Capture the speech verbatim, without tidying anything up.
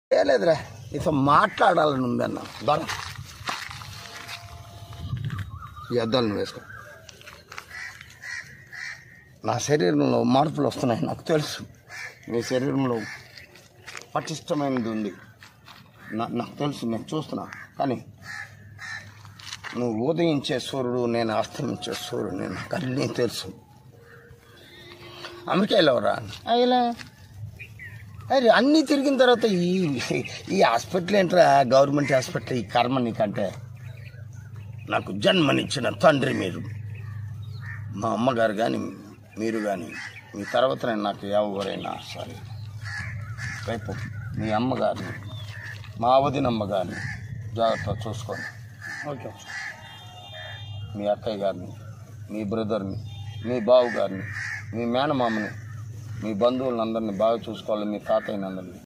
లేదురా నీతో మాట్లాడాలని ఉందన్న బాగా ఈ అద్దాలను వేసుకో. నా శరీరంలో మార్పులు వస్తున్నాయి నాకు తెలుసు. నీ శరీరంలో పటిష్టమైనది ఉంది నా నాకు తెలుసు, నేను చూస్తున్నా. కానీ నువ్వు ఉదయించే సూర్యుడు, నేను అస్తమించే సూర్యుడు, నేను నాకు అన్నీ తెలుసు. అమెరికా వెళ్ళవరా? ఇలా అరే అన్నీ తిరిగిన తర్వాత ఈ ఈ హాస్పిటల్ ఏంట్రా, గవర్నమెంట్ హాస్పిటల్, ఈ కర్మ నీకంటే. నాకు జన్మనిచ్చిన తండ్రి మీరు, మా అమ్మగారు కానీ మీరు కానీ, మీ తర్వాత నేను నాకు ఎవరైనా సరే రేపు మీ అమ్మగారిని, మా వదినమ్మ గారిని జాగ్రత్తగా చూసుకోండి. ఓకే. మీ అక్కయ్య గారిని, మీ బ్రదర్ని, మీ బావు గారిని, మీ మేనమామని, మీ బంధువులందరినీ బాగా చూసుకోవాలి, మీ తాతయ్యని అందరినీ.